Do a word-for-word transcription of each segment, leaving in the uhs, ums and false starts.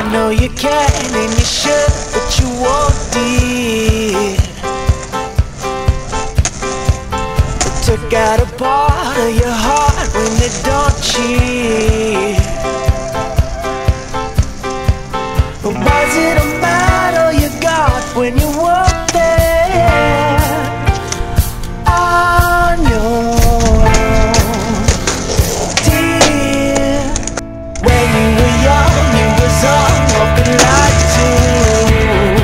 I know you can and you should, but you won't, dear. But took out a part of your heart when they don't cheat. But was it a battle you got when you walked there on your own, dear? When you were young, you was all open like two,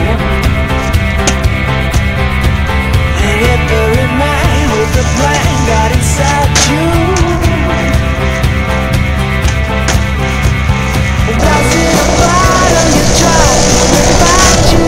and every man with a plan got inside you. Was it a battle you tried to fight you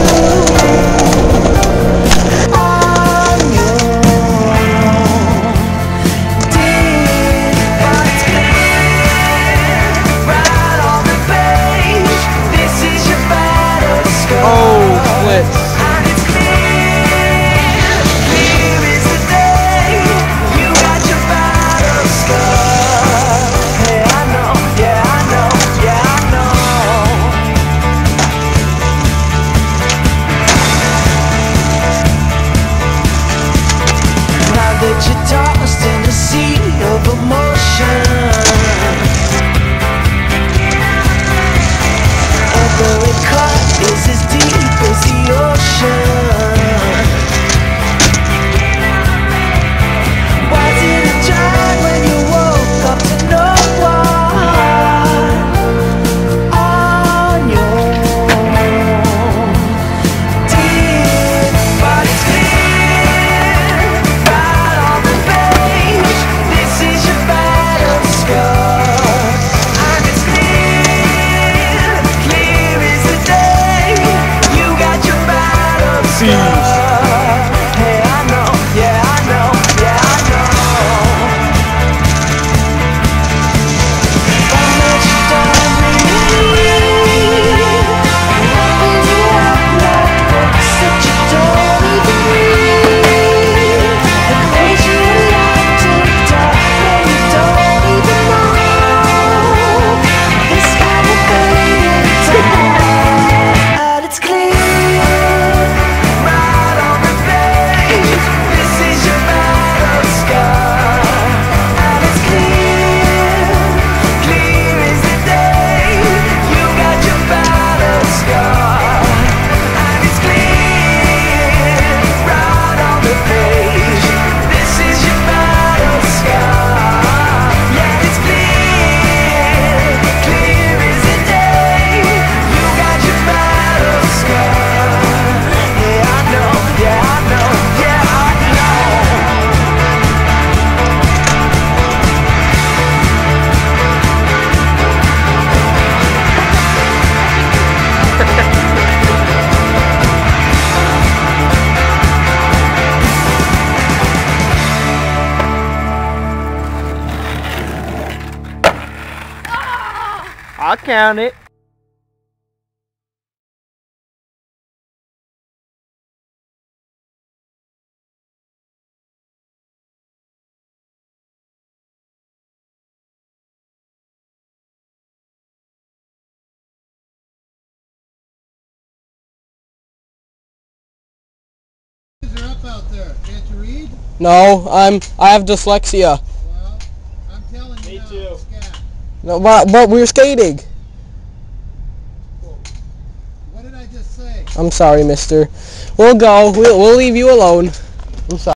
on your own, dear? But it's clear right on the page, this is your battle scar. Oh, splits. And it's clear, clear as the day, you got your battle scar. Hey, I know, yeah, I know, yeah, I know. Now that you're tossed in a sea of emotion, every cut is as deep as the ocean. Was it a drag when you woke up to no one on your own, dear? But it's clear right on the page, this is your battle scar. And it's clear, clear as the day, you got your battle scar. Hey, I know, yeah, I know, yeah, I know. How much time we need, opens it up like books that you don't even read. The things you like to talk when you don't even know. This kind of fading time, and it's clear right on the page, this is your battle scar. And it's clear, clear as the day, you got your battle scar. And it's clear right on the page, this is your battle scar. Yeah, it's clear, clear as the day, you got your battle scar. Yeah, I know, yeah, I know, yeah, I know. I'll count it. Are up out there. Can't you read? No, I'm. I have dyslexia. Well, I'm telling you. Me now, too. Scat. No, but, but we're skating. What did I just say? I'm sorry, mister. We'll go. We'll, we'll leave you alone. I'm sorry.